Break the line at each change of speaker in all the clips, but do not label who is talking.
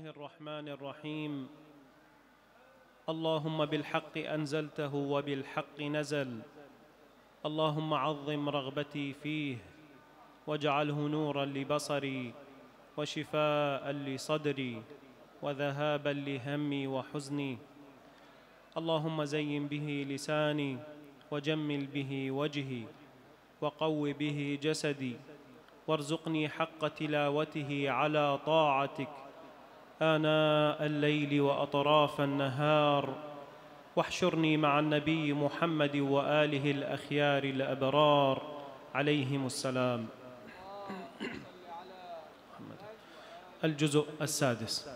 الله الرحمن الرحيم. اللهم بالحق أنزلته وبالحق نزل، اللهم عظم رغبتي فيه واجعله نورا لبصري وشفاء لصدري وذهابا لهمي وحزني. اللهم زين به لساني وجمل به وجهي وقو به جسدي، وارزقني حق تلاوته على طاعتك آناء الليل وأطراف النهار، واحشرني مع النبي محمد وآله الأخيار الأبرار عليهم السلام. الجزء السادس.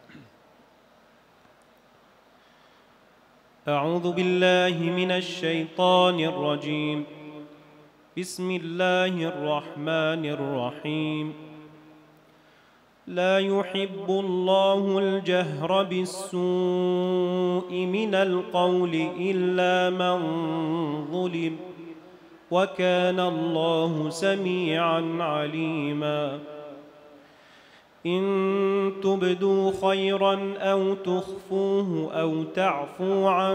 أعوذ بالله من الشيطان الرجيم. بسم الله الرحمن الرحيم. لا يحب الله الجهر بالسوء من القول إلا من ظلم، وكان الله سميعا عليما. إن تبدوا خيرا أو تخفوه أو تعفوا عن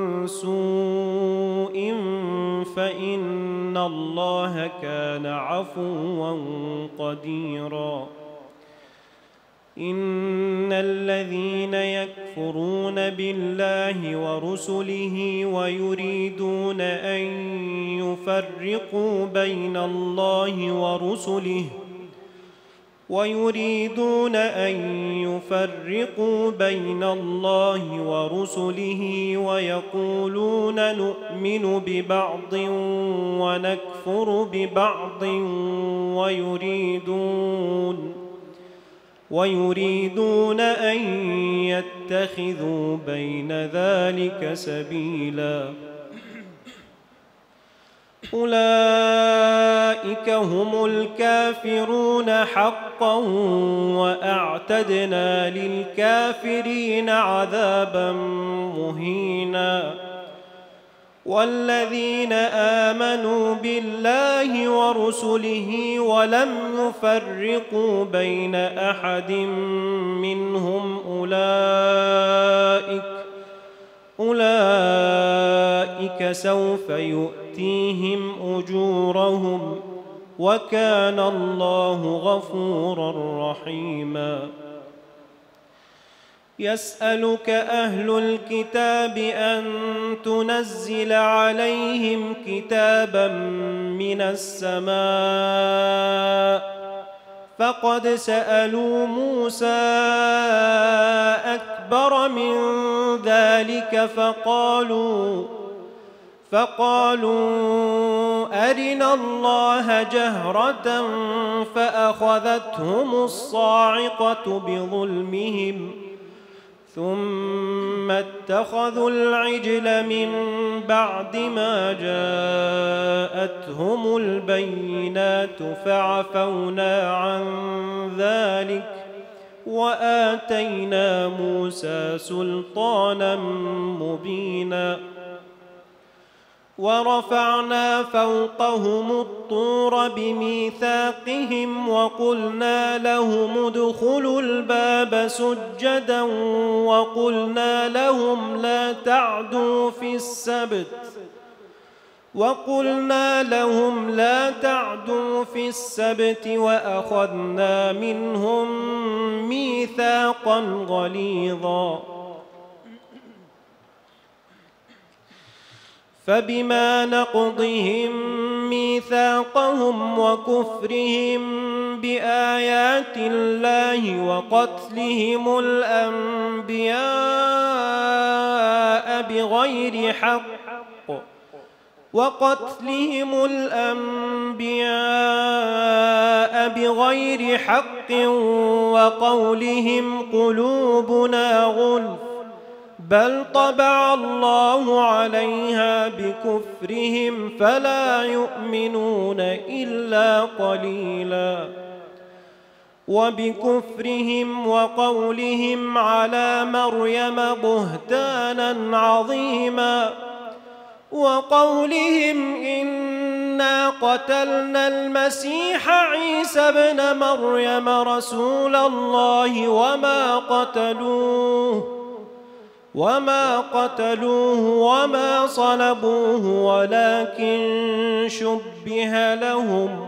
سوء فإن الله كان عفوا قديرا. إن الذين يكفرون بالله ورسله ويريدون أن يفرقوا بين الله ورسله ويقولون نؤمن ببعض ونكفر ببعض ويريدون أن يتخذوا بين ذلك سبيلا. أولئك هم الكافرون حقا، وأعتدنا للكافرين عذابا مهينا. والذين آمنوا بالله ورسله ولم يفرقوا بين أحد منهم أولئك سوف يؤتيهم أجورهم، وكان الله غفورا رحيما. يسألك أهل الكتاب أن تنزل عليهم كتابا من السماء، فقد سألوا موسى أكبر من ذلك فقالوا أرنا الله جهرة فأخذتهم الصاعقة بظلمهم، ثم اتخذوا العجل من بعد ما جاءتهم البينات فعفونا عن ذلك وآتينا موسى سلطانا مبينا. ورفعنا فوقهم الطور بميثاقهم وقلنا لهم ادخلوا الباب سجدا وقلنا لهم لا تعدوا في السبت وأخذنا منهم ميثاقا غليظا. فبما نقضهم ميثاقهم وكفرهم بآيات الله وقتلهم الأنبياء بغير حق وقولهم قلوبنا غلف، بل طبع الله عليها بكفرهم فلا يؤمنون إلا قليلا. وبكفرهم وقولهم على مريم بهتانا عظيما، وقولهم إن إنا قتلنا المسيح عيسى ابن مريم رسول الله وما قتلوه وما صلبوه ولكن شبه لهم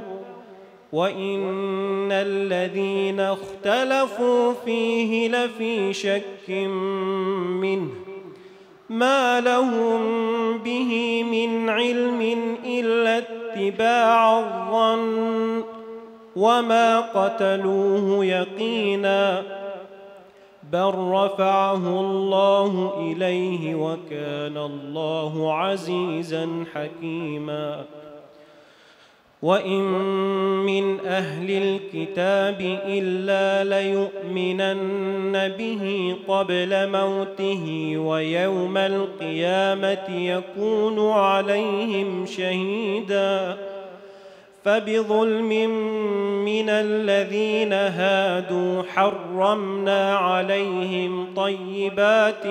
وإن الذين اختلفوا فيه لفي شك منه ما لهم به من علم إلا اتباع الظن وما قتلوه يقينا بل رفعه الله إليه وكان الله عزيزا حكيما وإن من أهل الكتاب إلا ليؤمنن به قبل موته ويوم القيامة يكون عليهم شهيدا فبظلم من الذين هادوا حرمنا عليهم طيبات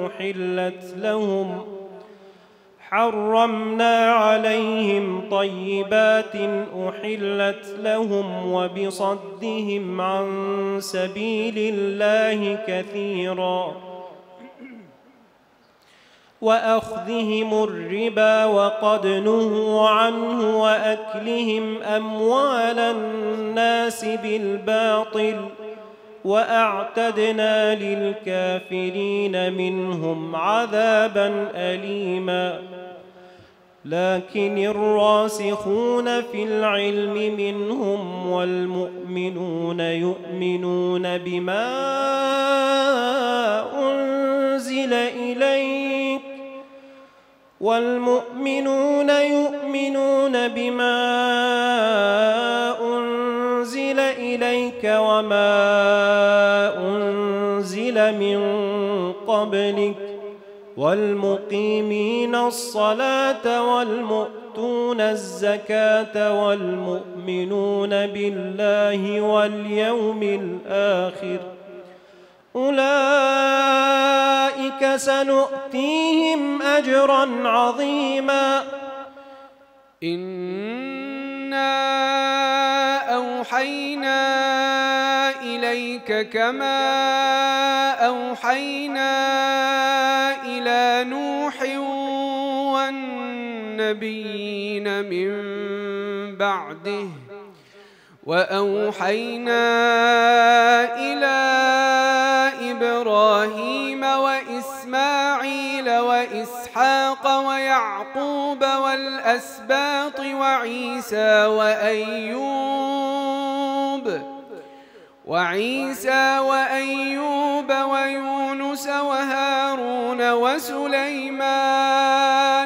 أحلت لهم وبصدهم عن سبيل الله كثيرا وأخذهم الربا وقد نهوا عنه وأكلهم أموال الناس بالباطل وأعتدنا للكافرين منهم عذابا أليما لكن الراسخون في العلم منهم والمؤمنون يؤمنون بما أنزل إليك وما أنزل من قبلك والمقيمين الصلاة والمؤتون الزكاة والمؤمنون بالله واليوم الآخر أولئك سنؤتيهم أجرا عظيما
إنا أوحينا إليك كما أوحينا إلى نوح والنبيين من بعده وأوحينا إلى إبراهيم وإسماعيل وإسحاق ويعقوب والأسباط وعيسى وأيوب ويونس وهارون وسليمان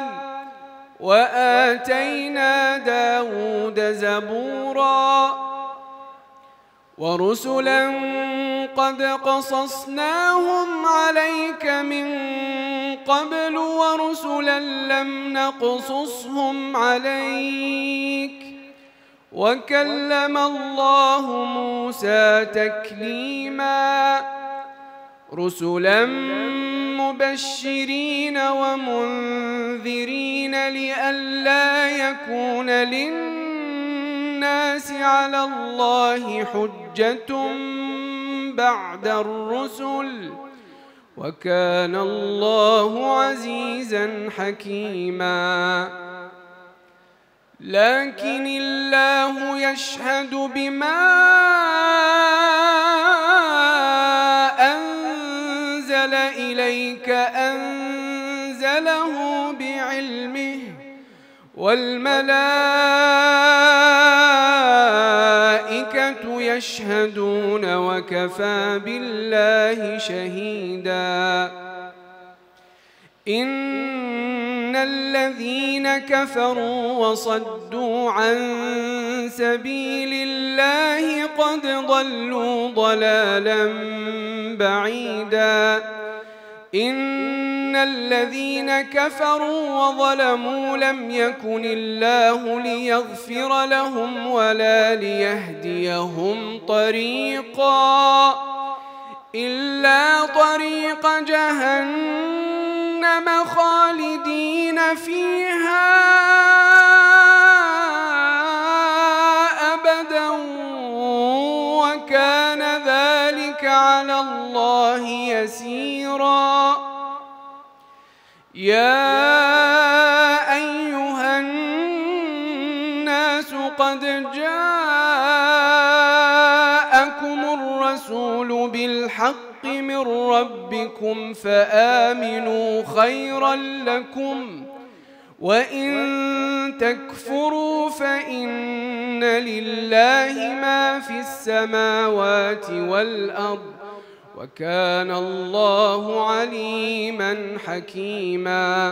وآتينا داود زبورا ورسلا قد قصصناهم عليك من قبل ورسلا لم نقصصهم عليك وكلم الله موسى تكليما رسلا مبشرين ومنذرين لئلا يكون للناس على الله حجة بعد الرسل وكان الله عزيزا حكيما لكن الله يشهد بما أنزل إليك أنزله بعلمه والملائكة يشهدون وكفى بالله شهيدا إن الذين كفروا وصدوا عن سبيل الله قد ضلوا ضلالا بعيدا إن الذين كفروا وظلموا لم يكن الله ليغفر لهم ولا ليهديهم طريقا إلا طريق جهنم
'جَهَنَّمَ خَالِدِينَ فِيهَا ۚ وَذَلِكَ جَزَاءُ الظَّالِمِينَ. إِنَّ الَّذِينَ كَفَرُوا وَصَدُّوا عَن سَبِيلِ اللَّهِ قَدْ ضَلُّوا ضَلَالًا بَعِيدًا إن الذين كفروا وظلموا لم يكن الله ليغفر لهم ولا ليهديهم طريقا إلا طريق جهنم خالدين فيها
الله يسيرا. يا أيها الناس قد جاءكم الرسول بالحق من ربكم فآمنوا خيرا لكم، وإن تكفروا فإن لله ما في السماوات والأرض، وكان الله عليما حكيما.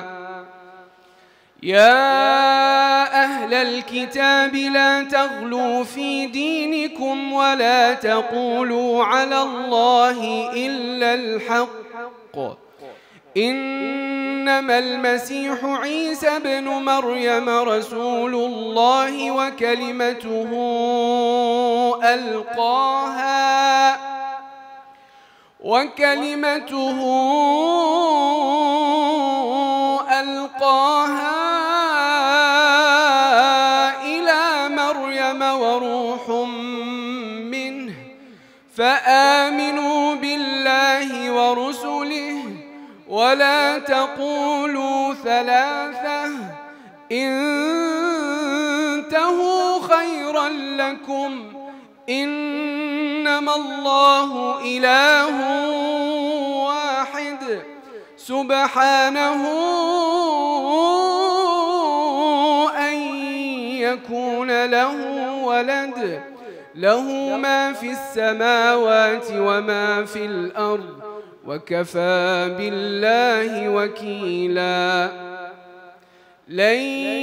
يا أهل الكتاب لا تغلوا في دينكم ولا تقولوا على الله إلا الحق، إنما المسيح عيسى ابن مريم رسول الله وكلمته ألقاها إلى مريم وروح منه، فآمنوا بالله ورسله ولا تقولوا ثلاثة، انتهوا خيرا لكم، إنما الله إله واحد سبحانه أن يكون له ولد، له ما في السماوات وما في الأرض، وكفى بالله وكيلا. لن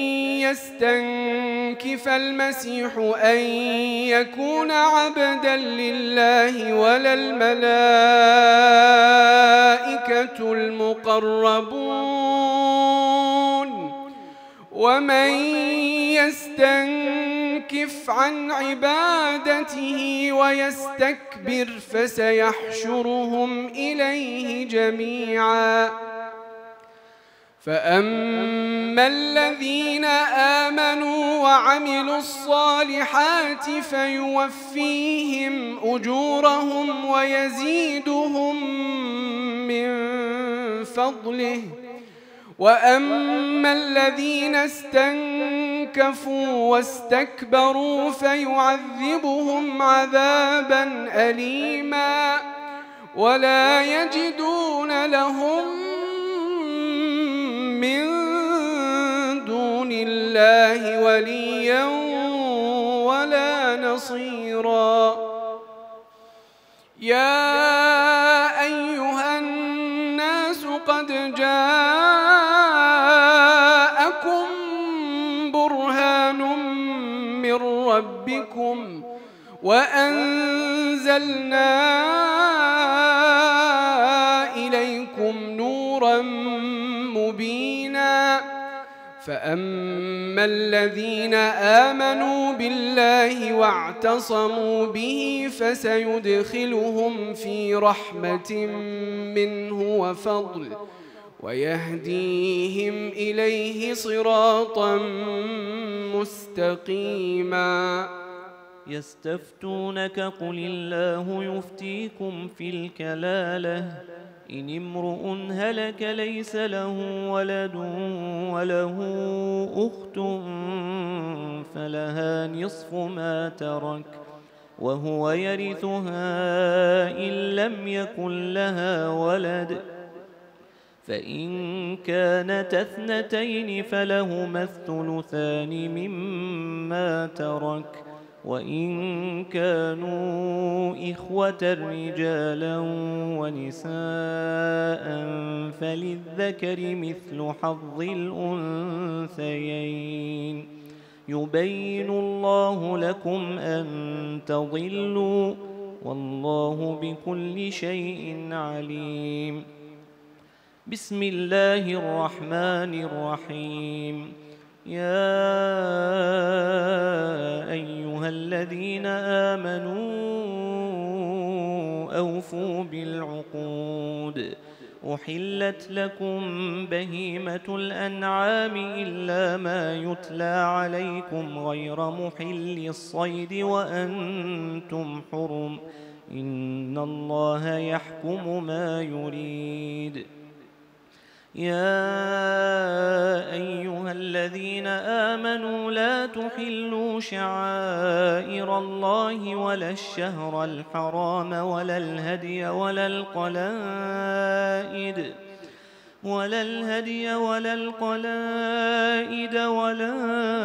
يستنكف المسيح أن يكون عبدا لله ولا الملائكة المقربون، ومن يستنكف عن عبادته ويستكبر فسيحشرهم إليه جميعا. فأما الذين آمنوا وعملوا الصالحات فيوفيهم أجورهم ويزيدهم من فضله، وأما الذين استنكفوا واستكبروا فيعذبهم عذابا أليما ولا يجدون لهم من دون الله وليا ولا نصيرا. يا أيها الناس قد جاءكم برهان من ربكم وأنزلنا إليكم نورا مبينا. فأما الذين آمنوا بالله واعتصموا به فسيدخلهم في رحمة منه وفضل ويهديهم إليه صراطا مستقيما.
يستفتونك قل الله يفتيكم في الكلالة إن امرؤ هلك ليس له ولد وله أخت فلها نصف ما ترك وهو يرثها إن لم يكن لها ولد، فإن كانت اثنتين فلهما الثلثان مما ترك، وإن كانوا إخوة رجالا ونساء فللذكر مثل حظ الأنثيين. يبين الله لكم أن تضلوا والله بكل شيء عليم. بسم الله الرحمن الرحيم. يا أيها الذين آمنوا أوفوا بالعقود. أحلت لكم بهيمة الأنعام إلا ما يتلى عليكم غير محل الصيد وأنتم حرم. إن الله يحكم ما يريد. يا أيها الذين آمنوا لا تحلوا شعائر الله ولا الشهر الحرام ولا الهدي ولا القلائد ولا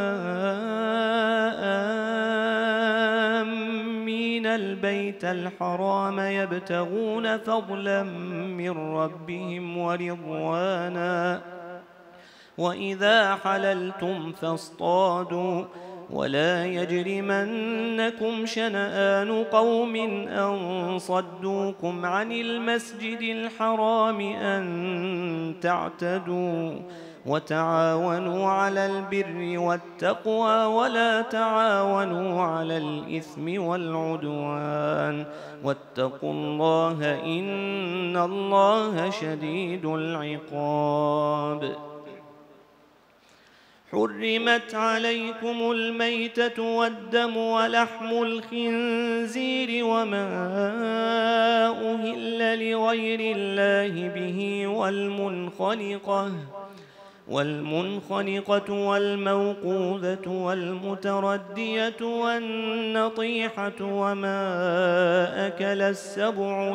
آمين البيت الحرام يبتغون فضلا من ربهم ورضوانا وإذا حللتم فاصطادوا ولا يجرمنكم شنآن قوم أن صدوكم عن المسجد الحرام أن تعتدوا وتعاونوا على البر والتقوى ولا تعاونوا على الإثم والعدوان واتقوا الله إن الله شديد العقاب. حرمت عليكم الميتة والدم ولحم الخنزير وما أهل لغير الله به والمنخنقة والموقوذة والمتردية والنطيحة وما أكل السبع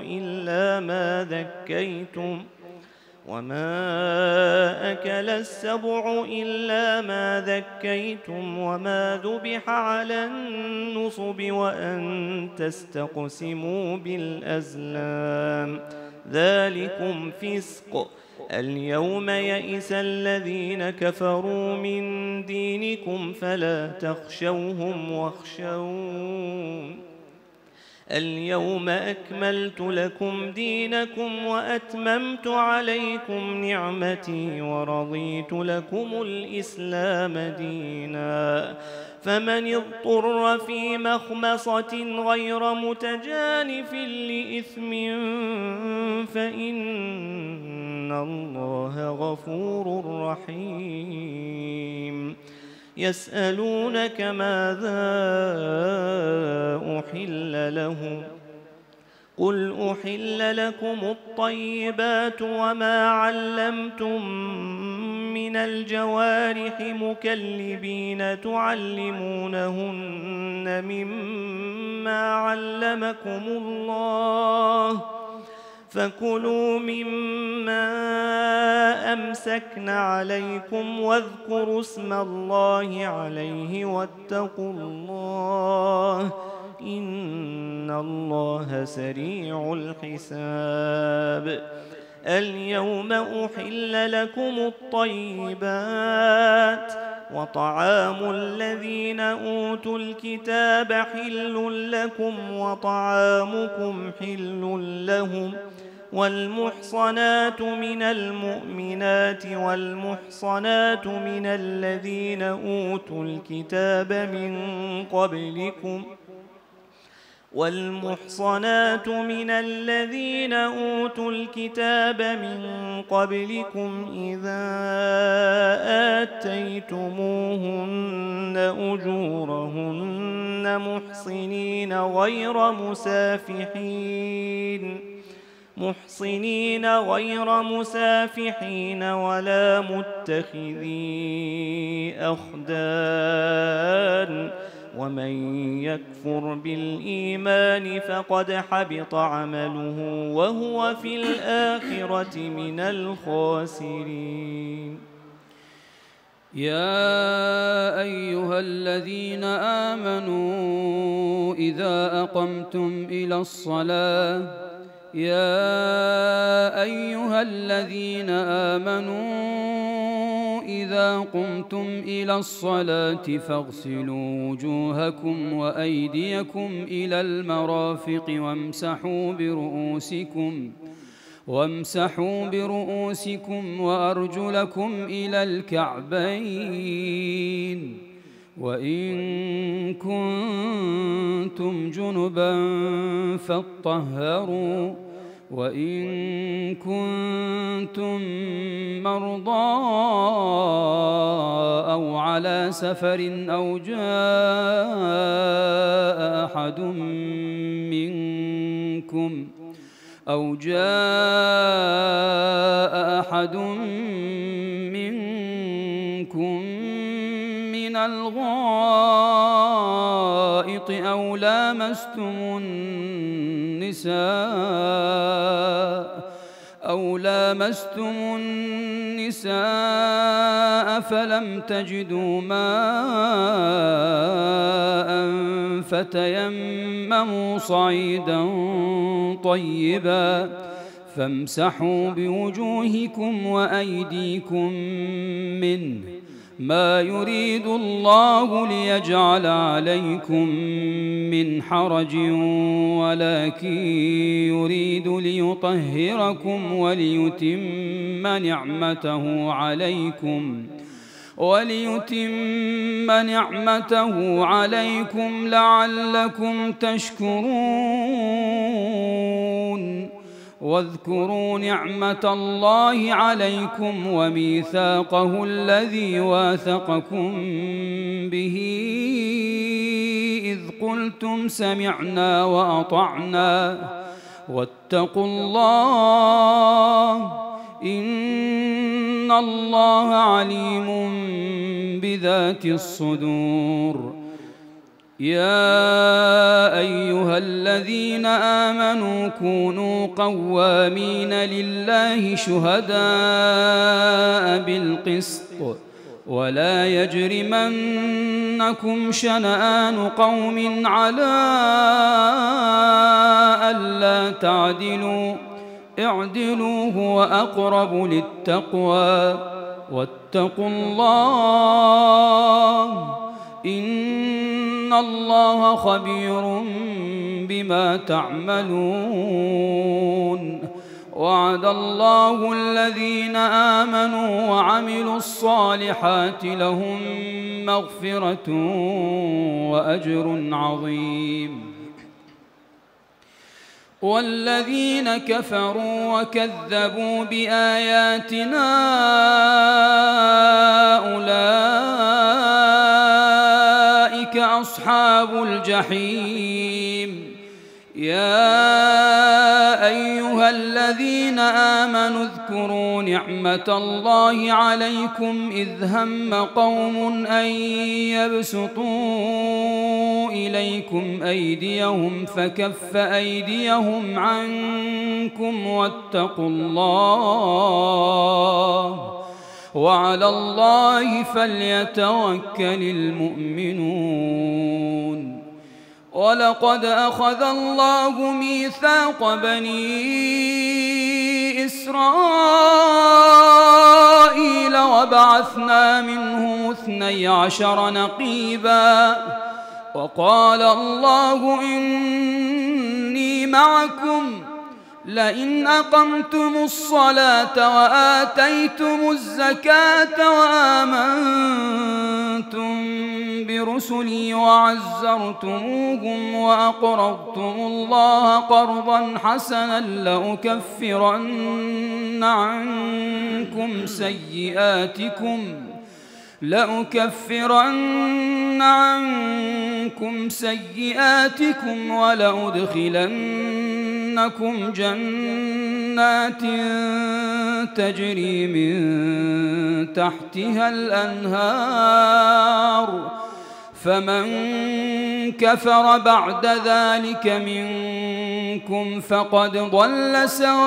إلا ما ذكيتم وما ذبح على النصب وأن تستقسموا بالأزلام ذلكم فسق. اليوم يئس الذين كفروا من دينكم فلا تخشوهم واخشون. اليوم أكملت لكم دينكم وأتممت عليكم نعمتي ورضيت لكم الإسلام دينا. فمن اضطر في مخمصة غير متجانف لإثم فإن الله غفور رحيم. يسألونك ماذا أحل لهم قل أحل لكم الطيبات وما علمتم من الجوارح مكلبين تعلمونهن مما علمكم الله فكلوا مما أمسكن عليكم واذكروا اسم الله عليه واتقوا الله إن الله سريع الحساب. اليوم أحل لكم الطيبات وطعام الذين أوتوا الكتاب حل لكم وطعامكم حل لهم والمحصنات من المؤمنات والمحصنات من الذين أوتوا الكتاب من قبلكم إذا آتيتموهن أجورهن محصنين غير مسافحين ولا متخذي أخدان ومن يكفر بالإيمان فقد حبط عمله وهو في الآخرة من الخاسرين.
يا أيها الذين آمنوا إذا قمتم إلى الصلاة فاغسلوا وجوهكم وأيديكم إلى المرافق وامسحوا برؤوسكم وأرجلكم إلى الكعبين وإن كنتم جنبا فاطهروا وإن كنتم مرضى أو على سفر أو جاء أحد منكم أو جاء أحد منكم من الغائط أو لامستم النساء فلم تجدوا ماء فتيمموا صعيدا طيبا فامسحوا بوجوهكم وأيديكم منه ما يريد الله ليجعل عليكم من حرج ولكن يريد ليطهركم وليتم نعمته عليكم لعلكم تشكرون واذكروا نعمة الله عليكم وميثاقه الذي واثقكم به إذ قلتم سمعنا وأطعنا واتقوا الله إن الله عليم بذات الصدور. يا أيها الذين آمنوا كونوا قوامين لله شهداء بالقسط ولا يجرمنكم شنآن قوم على ألا تعدلوا اعدلوا هو أقرب للتقوى واتقوا الله إن الله خبير بما تعملون. وعد الله الذين آمنوا وعملوا الصالحات لهم مغفرة وأجر عظيم. والذين كفروا وكذبوا بآياتنا أولئك أصحاب الجحيم. يا أيها الذين آمنوا اذكروا نعمة الله عليكم إذ هم قوم أن يبسطوا إليكم أيديهم فكف أيديهم عنكم واتقوا الله وعلى الله فليتوكل المؤمنون. ولقد أخذ الله ميثاق بني إسرائيل وبعثنا منهم 12 نقيبا وقال الله إني معكم لئن أقمتم الصلاة وآتيتم الزكاة وآمنتم برسلي وعزرتموهم وأقرضتم الله قرضا حسنا لأكفرن عنكم سيئاتكم ولأدخلنكم جنات تجري من تحتها الأنهار فمن كفر بعد ذلك منكم فقد ضل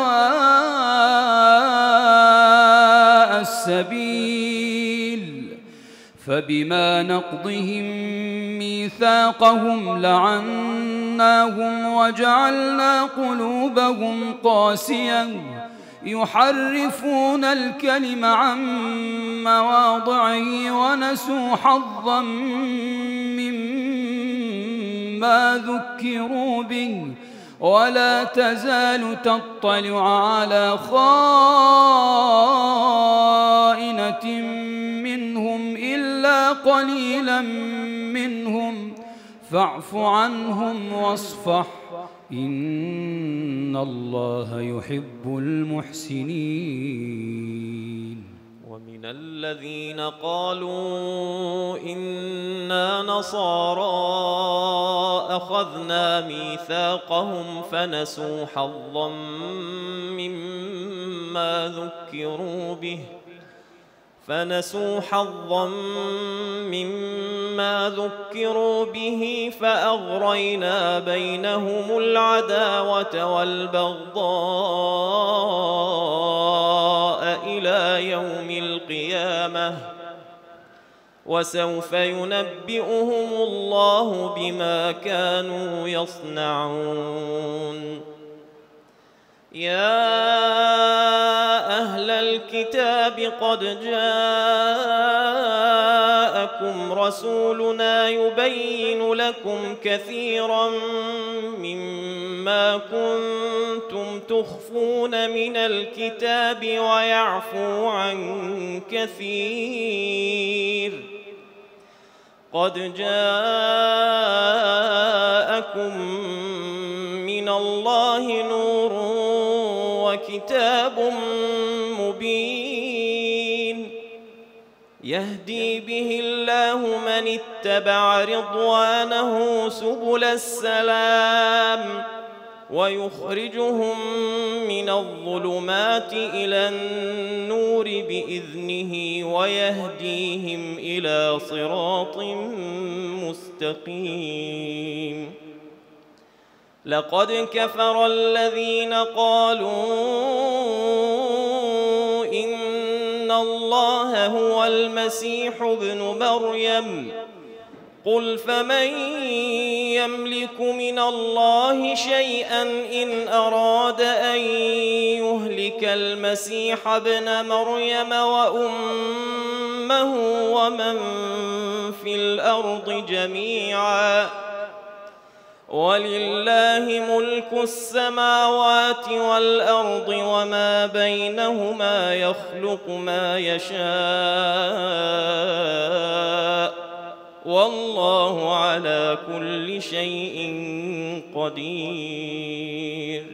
سواء السبيل. فبما نقضهم ميثاقهم لعناهم وجعلنا قلوبهم قاسية يحرفون الكلم عن مواضعه ونسوا حظا مما ذكروا به ولا تزال تطلع على خائنة منهم إلا قليلا منهم فاعف عنهم واصفح إن الله يحب المحسنين.
ومن الذين قالوا إنا نصارى أخذنا ميثاقهم فنسوا حظا مما ذكروا به فأغرينا بينهم العداوة والبغضاء إلى يوم القيامة وسوف ينبئهم الله بما كانوا يصنعون. يا أهل الكتاب قد جاءكم رسولنا يبين لكم كثيرا مما كنتم تخفون من الكتاب ويعفو عن كثير. قد جاءكم من الله نور وكتاب مبين يهدي به الله من اتبع رضوانه سبل السلام ويخرجهم من الظلمات إلى النور بإذنه ويهديهم إلى صراط مستقيم. لقد كفر الذين قالوا إن الله هو المسيح ابن مريم قل فمن يملك من الله شيئا إن أراد أن يهلك المسيح ابن مريم وأمه ومن في الأرض جميعا ولله ملك السماوات والأرض وما بينهما يخلق ما يشاء والله على كل شيء قدير.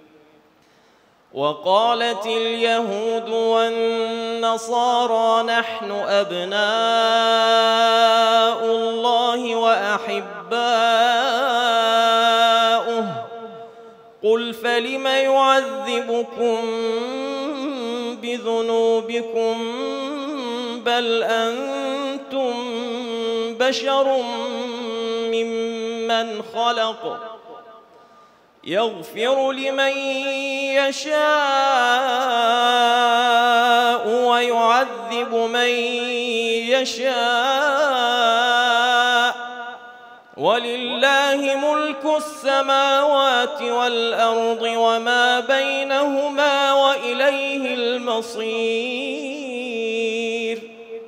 وقالت اليهود والنصارى نحن أبناء الله وأحباؤه قل فلم يعذبكم بذنوبكم بل أنتم بشر ممن خلق يغفر لمن يشاء ويعذب من يشاء ولله ملك السماوات والأرض وما بينهما وإليه المصير.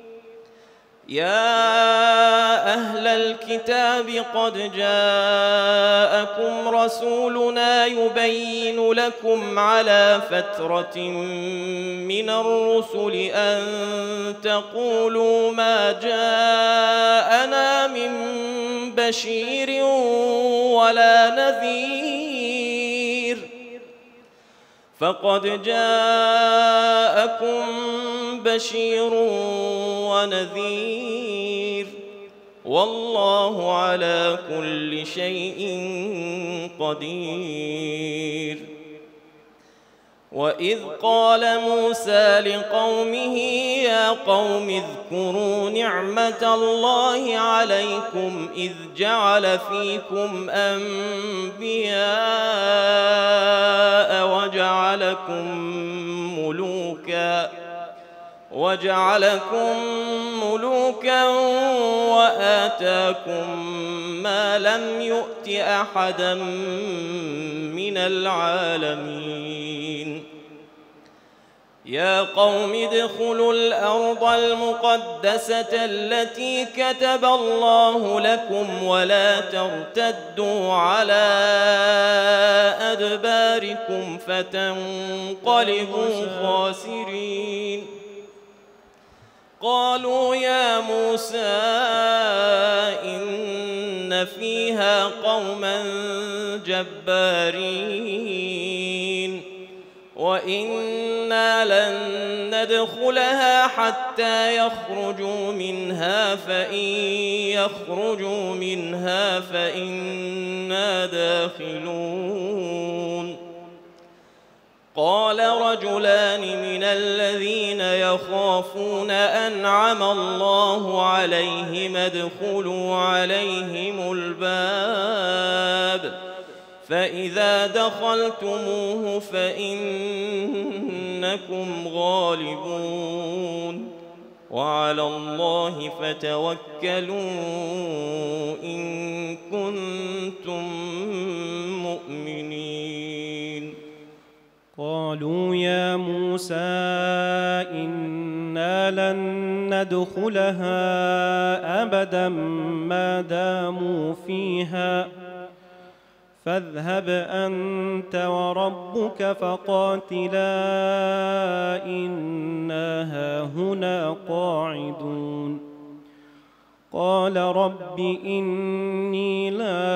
يا أهل الكتاب قد جاءكم رسولنا يبين لكم على فترة من الرسل أن تقولوا ما جاءنا من بشير ولا نذير فقد جاءكم بشير ونذير والله على كل شيء قدير. وإذ قال موسى لقومه يا قوم اذكروا نعمة الله عليكم إذ جعل فيكم أنبياء وجعلكم ملوكا وآتاكم ما لم يؤت أحدا من العالمين. يا قوم ادخلوا الأرض المقدسة التي كتب الله لكم ولا ترتدوا على أدباركم فتنقلبوا خاسرين. قالوا يا موسى إن فيها قوما جبارين وإنا لن ندخلها حتى يخرجوا منها فإن يخرجوا منها فإنا داخلون قال رجلان من الذين يخافون أنعم الله عليهم ادخلوا عليهم الباب فإذا دخلتموه فإنكم غالبون وعلى الله فتوكلوا إن كنتم مؤمنين
قالوا يا موسى إنا لن ندخلها أبدا ما داموا فيها فاذهب أنت وربك فقاتلا إنا هاهنا قاعدون قال رب إني لا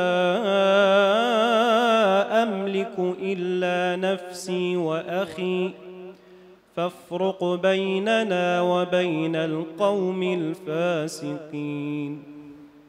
أملك إلا نفسي وأخي فافرق بيننا وبين القوم الفاسقين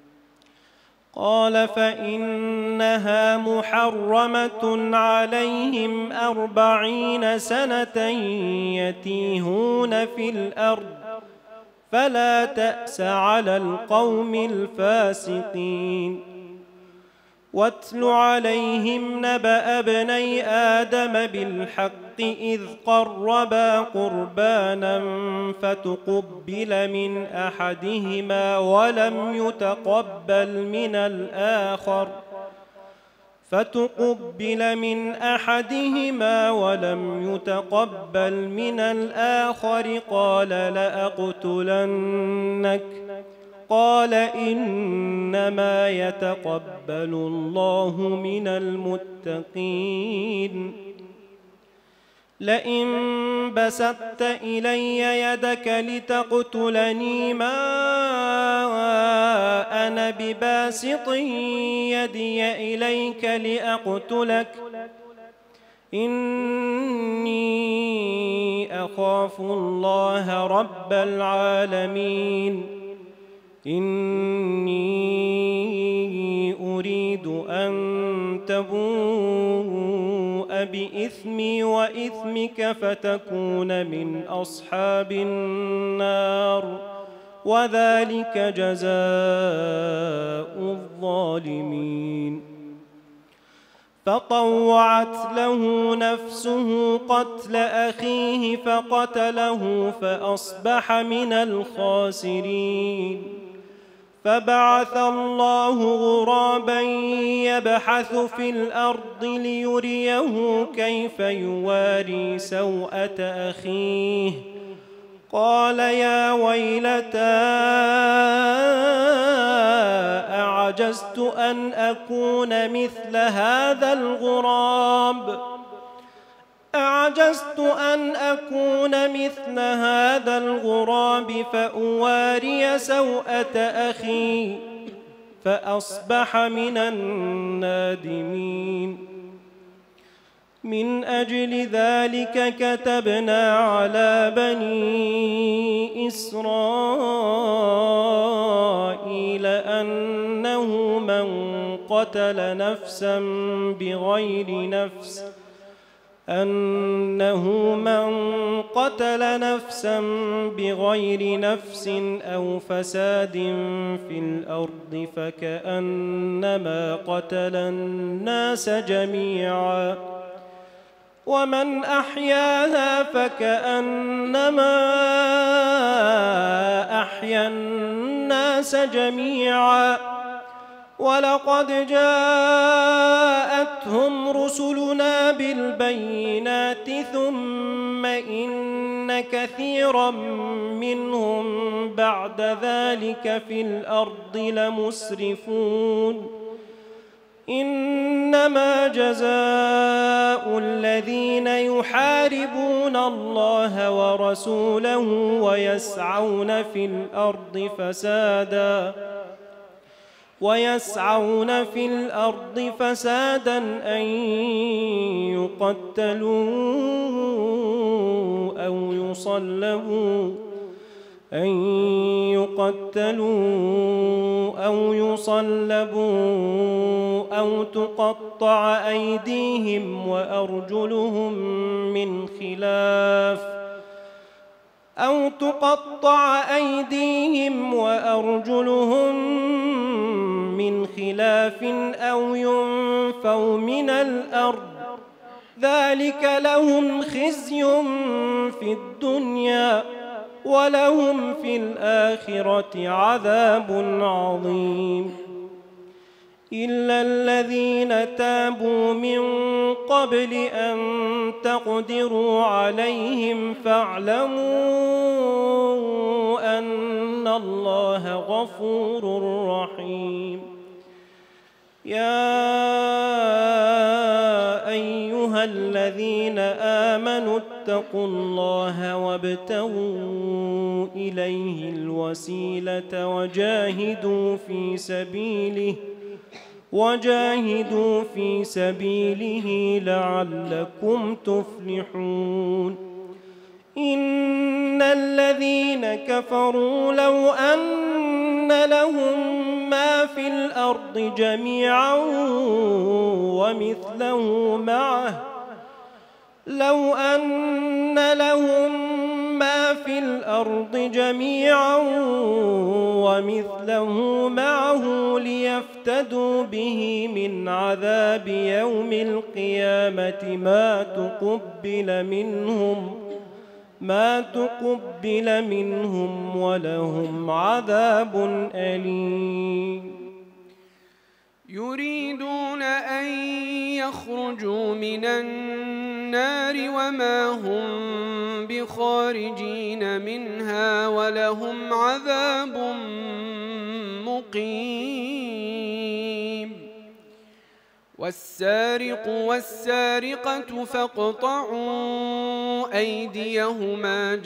قال فإنها محرمة عليهم 40 سنة يتيهون في الأرض فلا تأس على القوم الفاسقين واتل عليهم نبأ ابني آدم بالحق إذ قربا قربانا فتقبل من أحدهما ولم يتقبل من الآخر قال لأقتلنك قال إنما يتقبل الله من المتقين لئن بسطت إلي يدك لتقتلني ما أنا بباسط يدي إليك لأقتلك إني أخاف الله رب العالمين إني أريد أن تبوء بإثمي وإثمك فتكون من أصحاب النار وذلك جزاء الظالمين فطوعت له نفسه قتل أخيه فقتله فأصبح من الخاسرين فبعث الله غرابا يبحث في الأرض ليريه كيف يواري سوءة أخيه قال يا ويلتى أعجزت أن أكون مثل هذا الغراب فأواري سوءة أخي فأصبح من النادمين من أجل ذلك كتبنا على بني إسرائيل أنه من قتل نفسا بغير نفس أو فساد في الأرض فكأنما قتل الناس جميعا ومن أحياها فكأنما أحيا الناس جميعا ولقد جاءتهم رسلنا بالبينات ثم إن كثيرا منهم بعد ذلك في الأرض لمسرفون إنما جزاء الذين يحاربون الله ورسوله ويسعون في الأرض فسادا ويسعون في الأرض فسادا أن يقتلوا أو يصلبوا أو تقطع أيديهم وأرجلهم من خلاف أو ينفوا من الأرض ذلك لهم خزي في الدنيا ولهم في الآخرة عذاب عظيم إلا الذين تابوا من قبل أن تقدروا عليهم فاعلموا أن الله غفور رحيم يا أيها الذين آمنوا اتقوا الله وابتغوا إليه الوسيلة وجاهدوا في سبيله لعلكم تفلحون إن الذين كفروا لو أن لهم ما في الأرض جميعا ومثله معه ليفتدوا به من عذاب يوم القيامة ما تقبل منهم ولهم عذاب أليم
يريدون أن يخرجوا من النار وما هم بخارجين منها ولهم عذاب مقيم والسارق والسارقة فاقطعوا أيديهما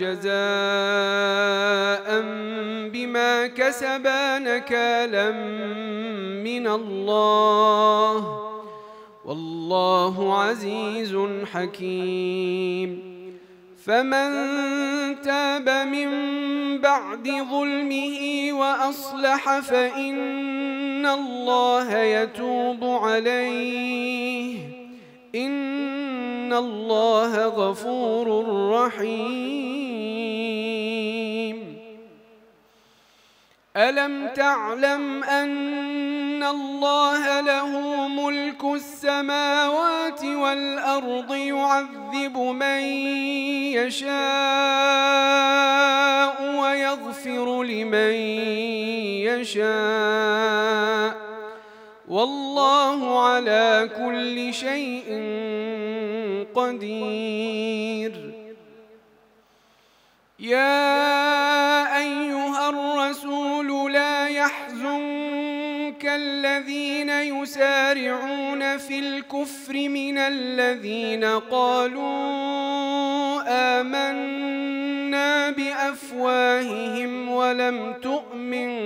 جزاء بما كسبا نكالا من الله والله عزيز حكيم فمن تاب من بعد ظلمه وأصلح فإن الله يتوب عليه إن الله غفور رحيم ألم تعلم أن الله له ملك السماوات والأرض يعذب من يشاء ويغفر لمن يشاء والله على كل شيء قدير يا أيها الرسول لا يحزنك الذين يسارعون في الكفر من الذين قالوا آمنا بأفواههم ولم تؤمن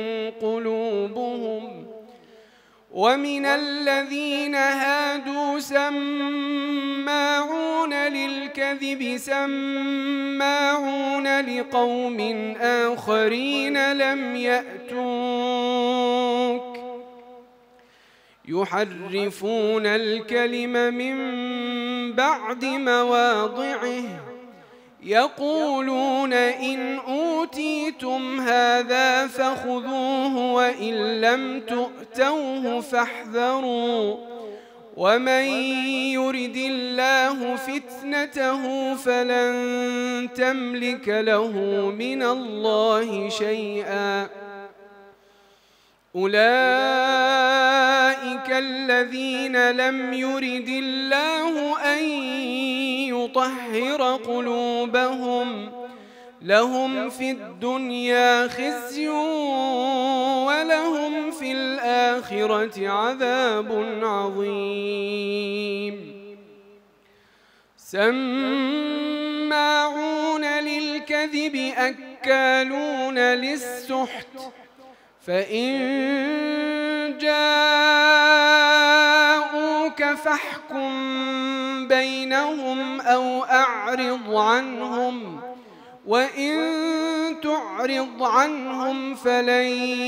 قلوبهم ومن الذين هادوا سماعون للكذب سماعون لقوم آخرين لم يأتوك يحرفون الكلم من بعد مواضعه يقولون إن أوتيتم هذا فخذوه وإن لم تؤتوه فاحذروا ومن يرد الله فتنته فلن تملك له من الله شيئا أولئك الذين لم يرد الله أن يطهر قلوبهم لهم في الدنيا خزي ولهم في الآخرة عذاب عظيم سماعون للكذب أكالون للسحت فإن جاءوك فاحكم بينهم أو أعرض عنهم، وإن تعرض عنهم فلن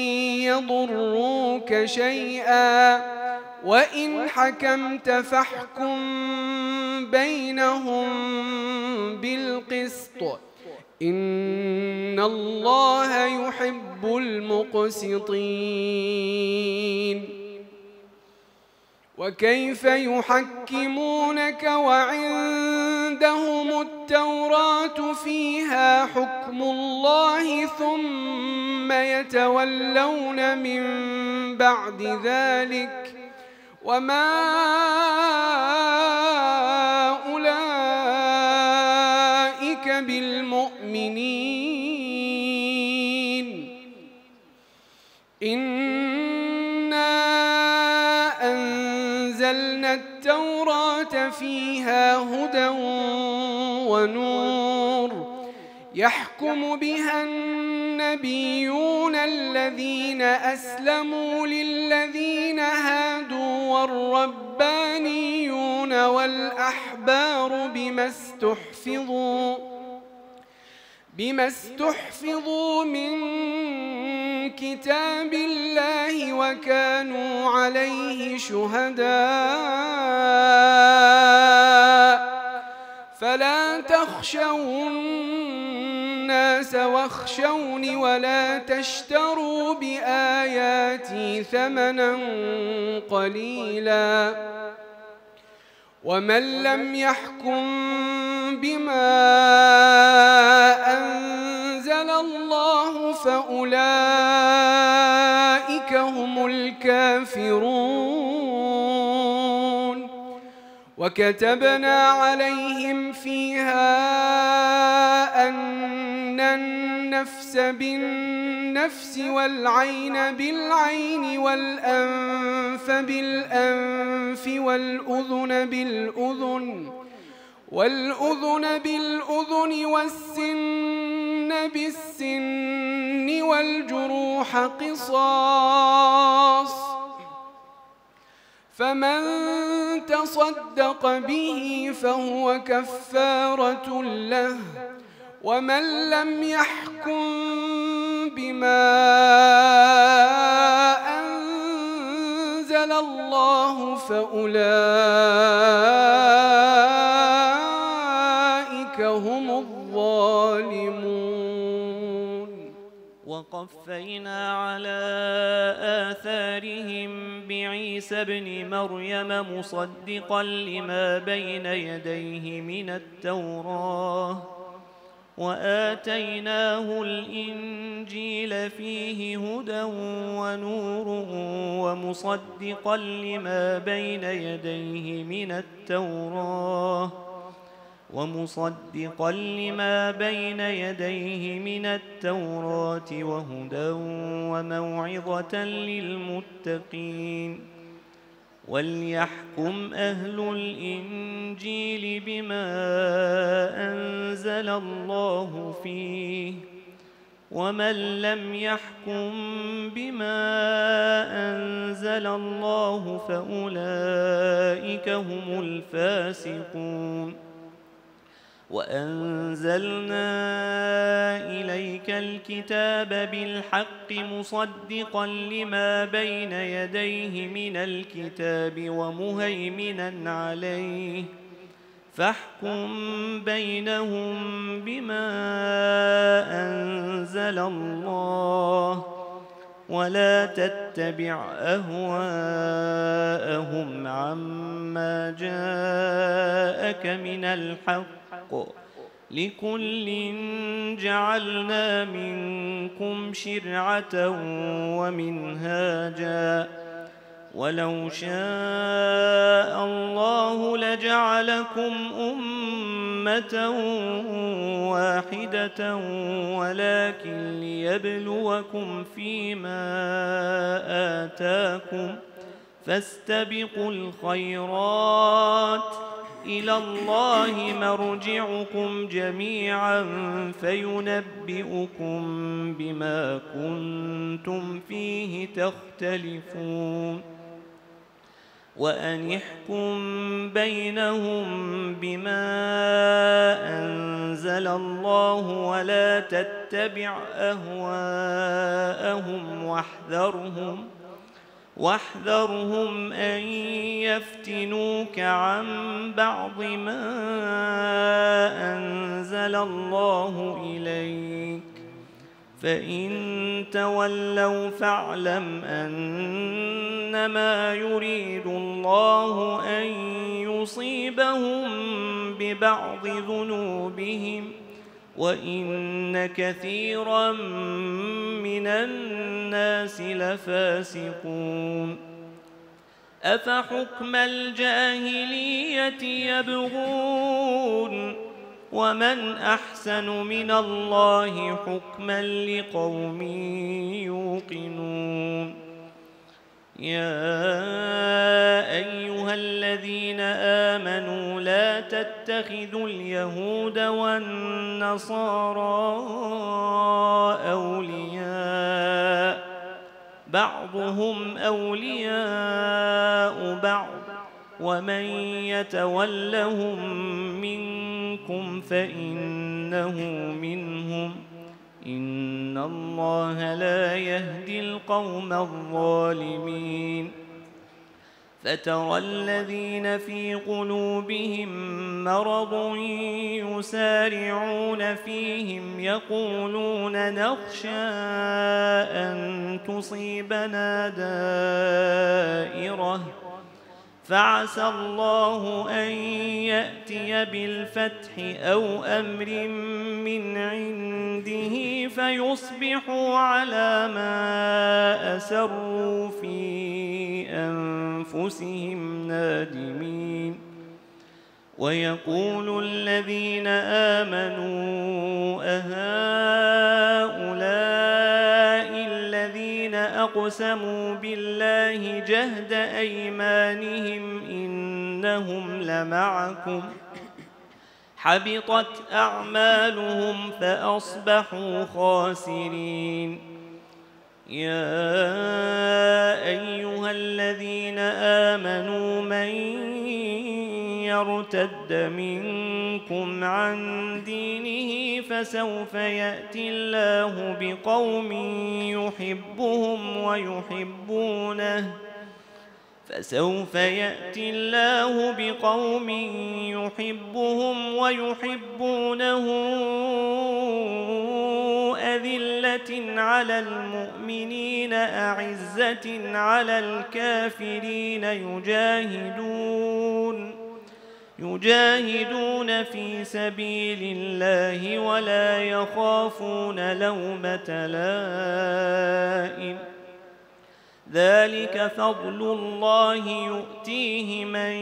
يضروك شيئا، وإن حكمت فاحكم بينهم بالقسط، إن الله يحب المقسطين. وكيف يحكمونك وعندهم التوراة فيها حكم الله ثم يتولون من بعد ذلك وما أولئك بالمؤمنين. إنا أنزلنا التوراة فيها هدى ونور يحكم بها النبيون الذين أسلموا للذين هادوا والربانيون والأحبار بما استحفظوا من كتاب الله وكانوا عليه شهداء. فلا تخشوا الناس واخشوني ولا تشتروا بآياتي ثمنا قليلا، ومن لم يحكم بما أنزل الله فأولئك هم الكافرون. وكتبنا عليهم فيها أن النفس بالنفس والعين بالعين والأنف بالأنف والأذن بالأذن والسن بالسن والجروح قصاص، فمن تصدق به فهو كفارة له، ومن لم يحكم بما أنزل الله فأولئك هم الظالمون.
وقفينا على آثارهم بعيسى ابن مريم مصدقا لما بين يديه من التوراة، وآتيناه الإنجيل فيه هدى ونور ومصدقا لما بين يديه من التوراة وهدى وموعظة للمتقين. وليحكم أهل الإنجيل بما أنزل الله فيه، ومن لم يحكم بما أنزل الله فأولئك هم الفاسقون. وأنزلنا إليك الكتاب بالحق مصدقا لما بين يديه من الكتاب ومهيمنا عليه، فاحكم بينهم بما أنزل الله، ولا تتبع أهواءهم عما جاءك من الحق، لكل جعلنا منكم شرعة ومنهاجا، ولو شاء الله لجعلكم أمة واحدة ولكن ليبلوكم فيما آتاكم، فاستبقوا الخيرات إلى الله مرجعكم جميعا فينبئكم بما كنتم فيه تختلفون وأن احكم بينهم بما أنزل الله ولا تتبع أهواءهم واحذرهم أن يفتنوك عن بعض ما أنزل الله إليك فإن تولوا فاعلم أنما يريد الله أن يصيبهم ببعض ذنوبهم وإن كثيرا من الناس لفاسقون أفحكم الجاهلية يبغون ومن أحسن من الله حكما لقوم يوقنون يا أيها الذين آمنوا لا تتخذوا اليهود والنصارى أولياء بعضهم أولياء بعض ومن يتولهم منكم فإنه منهم إن الله لا يهدي القوم الظالمين فترى الذين في قلوبهم مرض يسارعون فيهم يقولون نخشى أن تصيبنا دائرة فعسى الله أن يأتي بالفتح أو أمر من عنده فيصبحوا على ما أسروا في أنفسهم نادمين ويقول الذين آمنوا أهؤلاء الذين أقسموا بالله جهد أيمانهم إنهم لمعكم حبطت أعمالهم فأصبحوا خاسرين يا أيها الذين آمنوا من يرتد منكم عن دينه فسوف يأتي الله بقوم يحبهم ويحبونه أذلة على المؤمنين أعزة على الكافرين يجاهدون في سبيل الله ولا يخافون لومة لائم ذلك فضل الله يؤتيه من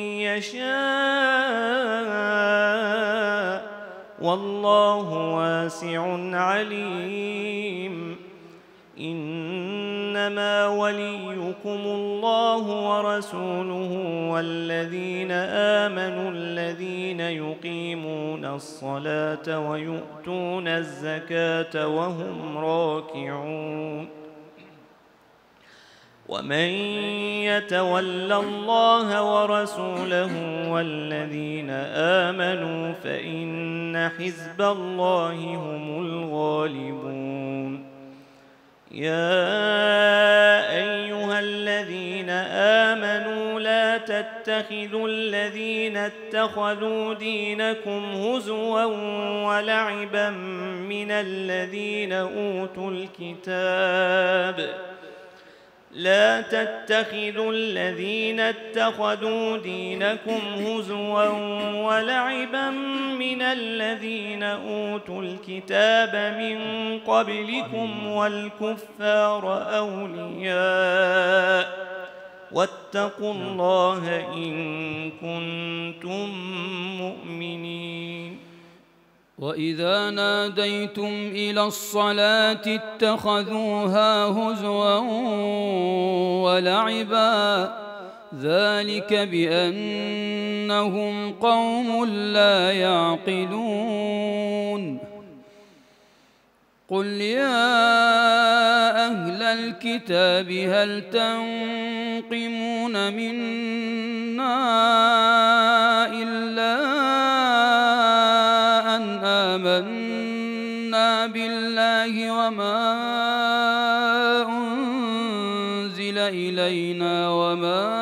يشاء والله واسع عليم إنما وليكم الله ورسوله والذين آمنوا الذين يقيمون الصلاة ويؤتون الزكاة وهم راكعون ومن يتول الله ورسوله والذين آمنوا فإن حزب الله هم الغالبون يا أيها الذين آمنوا لا تتخذوا الذين اتخذوا دينكم هزوا ولعبا من الذين أوتوا الكتاب من قبلكم والكفار أولياء واتقوا الله إن كنتم مؤمنين
وإذا ناديتم إلى الصلاة اتخذوها هزوا ولعبا ذلك بأنهم قوم لا يعقلون قل يا أهل الكتاب هل تنقمون منا إلا أن آمنا بالله وما أنزل إلينا وما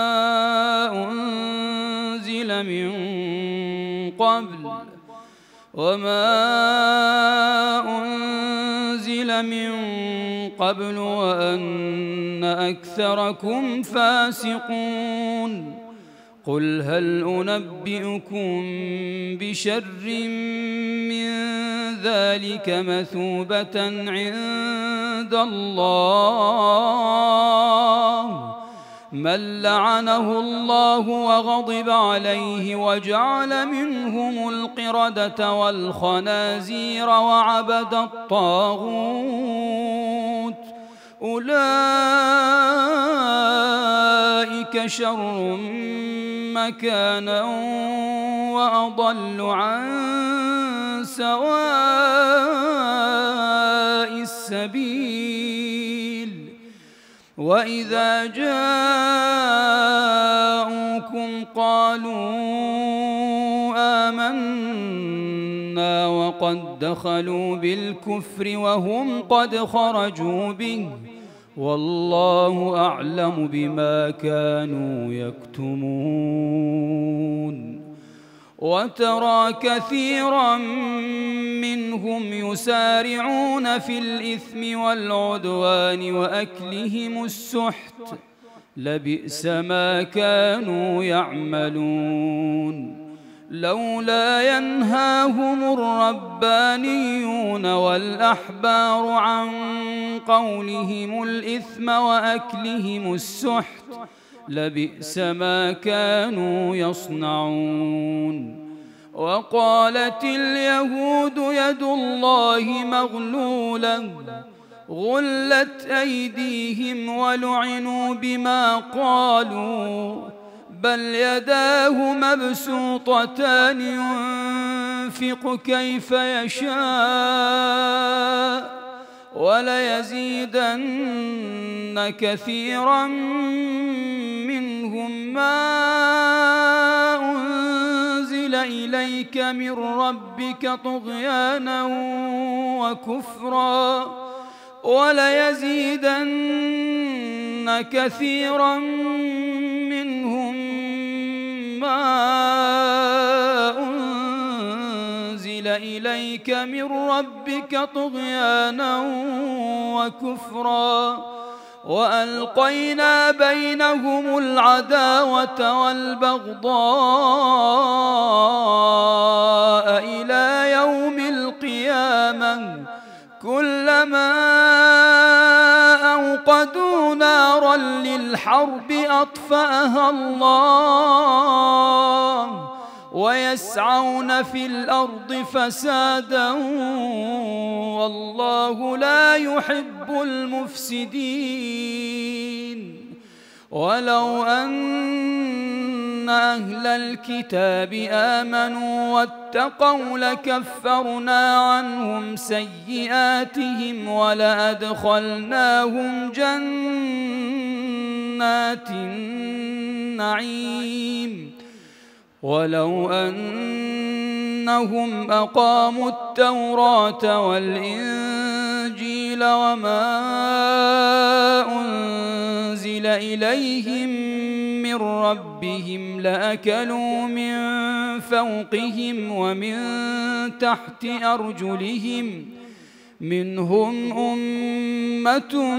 أنزل من قبل وأن أكثركم فاسقون قل هل أنبئكم بشر من ذلك مثوبة عند الله من لعنه الله وغضب عليه وجعل منهم القردة والخنازير وعبد الطاغوت أولئك شر مكانا وأضل عن سواء السبيل وإذا جاءوكم قالوا آمنا وقد دخلوا بالكفر وهم قد خرجوا به والله أعلم بما كانوا يكتمون وترى كثيرا منهم يسارعون في الإثم والعدوان وأكلهم السحت لبئس ما كانوا يعملون لولا ينهاهم الربانيون والأحبار عن قولهم الإثم وأكلهم السحت لبئس ما كانوا يصنعون وقالت اليهود يد الله مغلولة غلت أيديهم ولعنوا بما قالوا بل يداه مبسوطتان ينفق كيف يشاء وليزيدن كثيرا منهم ما أنزل إليك من ربك طغيانا وكفرا وليزيدن كثيرا منهم ما أنزل إليك من ربك طغيانا وكفرا وألقينا بينهم العداوة والبغضاء إلى يوم القيامة كلما أوقدوا نارا للحرب أطفأها الله ويسعون في الأرض فسادا والله لا يحب المفسدين ولو أن أهل الكتاب آمنوا واتقوا لكفرنا عنهم سيئاتهم ولأدخلناهم جنات النعيم ولو أنهم أقاموا التوراة والإنجيل وما أنزل إليهم من ربهم لأكلوا من فوقهم ومن تحت أرجلهم منهم أمة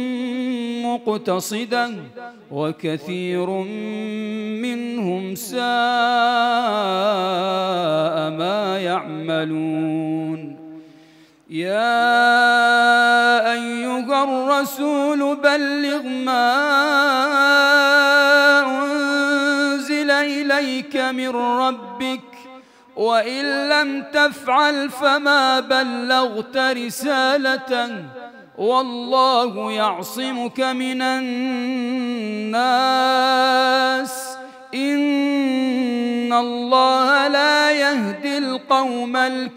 مقتصدة وكثير منهم ساء ما يعملون يا أيها الرسول بلغ ما أنزل إليك من ربك وإن لم تفعل فما بلغت رسالته والله يعصمك من الناس إن الله لا يهدي القوم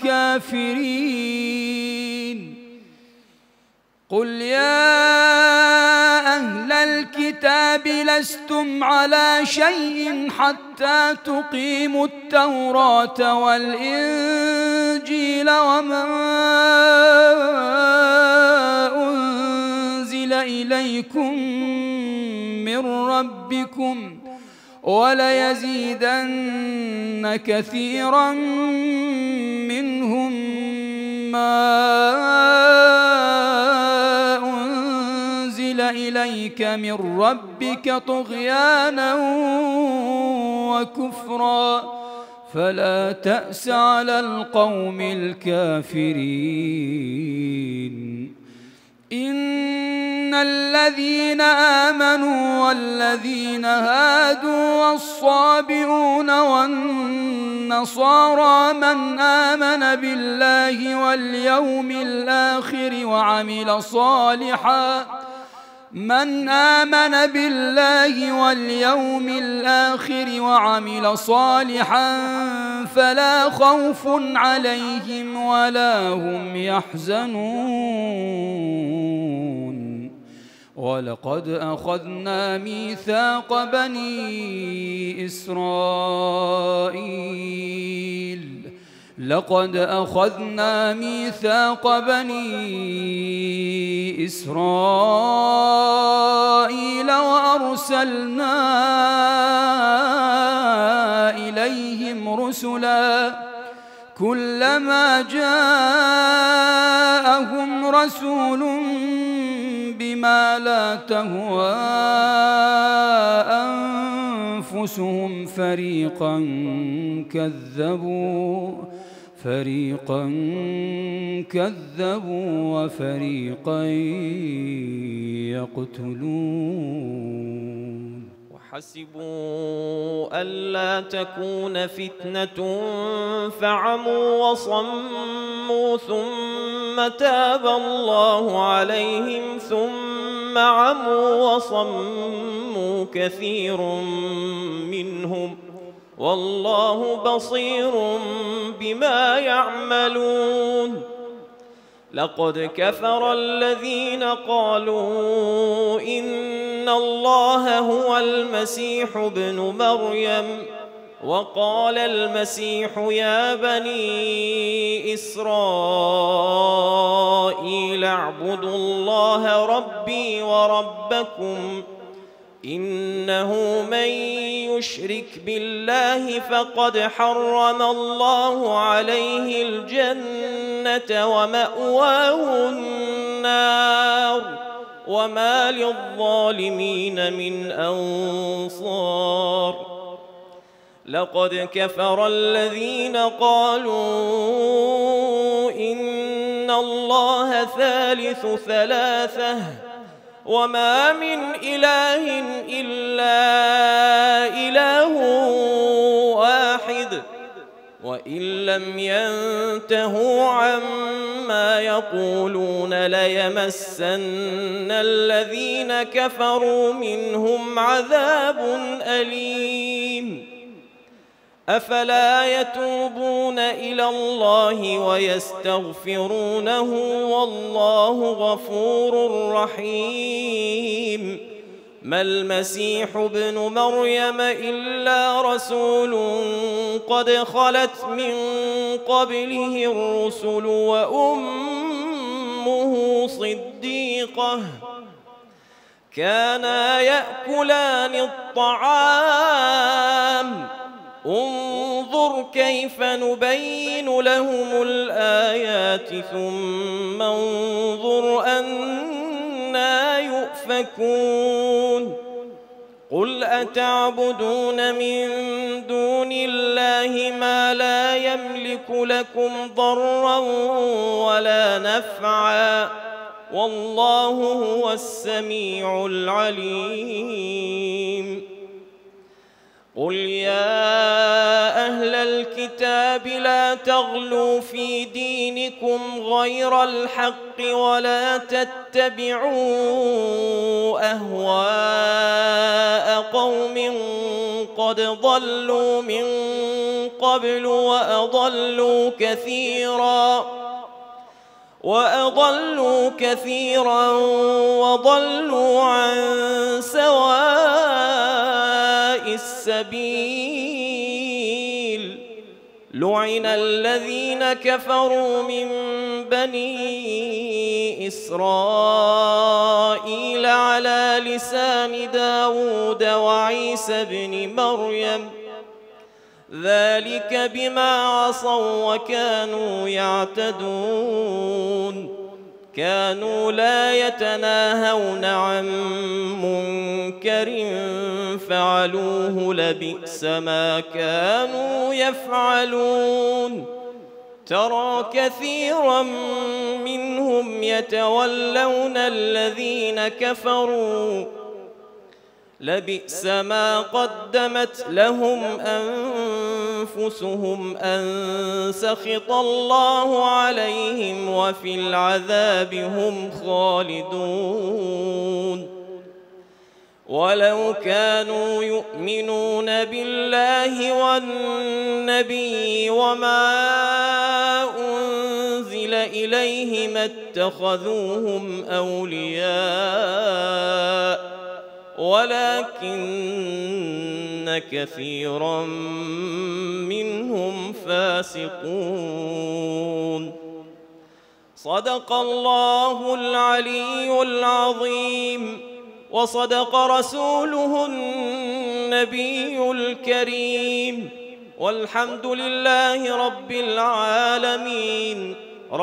الكافرين قل يا أهل الكتاب لستم على شيء حتى تقيموا التوراة والإنجيل وما أنزل إليكم من ربكم وليزيدن كثيرا منهم ما أنزل إليك من ربك طغيانا وكفرا فلا تأس على القوم الكافرين إن الذين آمنوا والذين هادوا والصابئون والنصارى من آمن بالله واليوم الآخر وعمل صالحا فلا خوف عليهم ولا هم يحزنون ولقد أخذنا ميثاق بني إسرائيل وأرسلنا إليهم رسلا كلما جاءهم رسول بما لا تهوى أنفسهم فريقا كذبوا وفريقا يقتلون
وحسبوا ألا تكون فتنة فعموا وصموا ثم تاب الله عليهم ثم عموا وصموا كثير منهم والله بصير بما يعملون لقد كفر الذين قالوا إن الله هو المسيح ابن مريم وقال المسيح يا بني إسرائيل اعبدوا الله ربي وربكم إنه من يشرك بالله فقد حرم الله عليه الجنة ومأواه النار وما للظالمين من أنصار لقد كفر الذين قالوا إن الله ثالث ثلاثة وما من إله إلا إله واحد وإن لم ينتهوا عما يقولون ليمسن الذين كفروا منهم عذاب أليم أفلا يتوبون إلى الله ويستغفرونه والله غفور رحيم ما المسيح ابن مريم إلا رسول قد خلت من قبله الرسل وأمه صديقة كانا يأكلان الطعام انظر كيف نبين لهم الآيات ثم انظر أنى يؤفكون قل أتعبدون من دون الله ما لا يملك لكم ضرا ولا نفعا والله هو السميع العليم قل يا أهل الكتاب لا تغلوا في دينكم غير الحق ولا تتبعوا أهواء قوم قد ضلوا من قبل وأضلوا كثيرا وضلوا عن سواء السبيل. لعن الذين كفروا من بني إسرائيل على لسان داود وعيسى بن مريم ذلك بما عصوا وكانوا يعتدون. كانوا لا يتناهون عن منكر فعلوه لبئس ما كانوا يفعلون. ترى كثيرا منهم يتولون الذين كفروا لبئس ما قدمت لهم أنفسهم أن سخط الله عليهم وفي العذاب هم خالدون. ولو كانوا يؤمنون بالله والنبي وما أنزل إليه ما اتخذوهم أولياء ولكن كثيرا منهم فاسقون. صدق الله العلي العظيم وصدق رسوله النبي الكريم والحمد لله رب العالمين.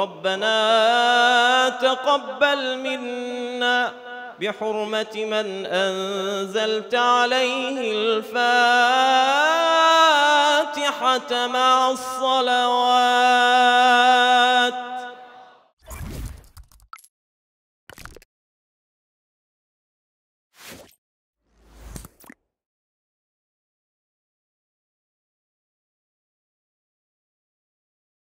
ربنا تقبل منا بحرمة من أنزلت عليه الفاتحة مع الصلوات.